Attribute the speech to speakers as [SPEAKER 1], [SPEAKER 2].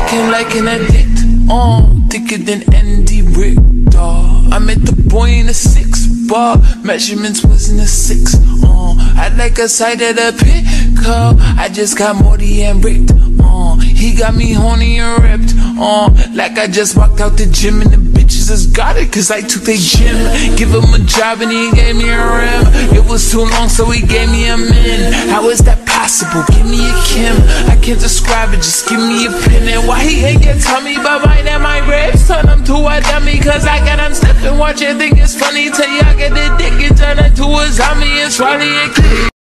[SPEAKER 1] him like an addict, thicker than Andy Rick, dawg. I met the boy in a 6-bar, measurements wasn't a 6, I like a side of the pickup, I just got Morty and ripped, he got me horny and ripped, like I just walked out the gym and the bitches just got it cause I took their gym. Give him a job and he gave me a rim. It was too long so he gave me a min. How is that possible? Give me a Kim. I can't describe it, just give me a pin. And why he ain't get tummy but mine and my ribs turn him to a dummy cause I got him slipping. Watch it, think it's funny till y'all get the dick and turn it to a zombie and swallow it.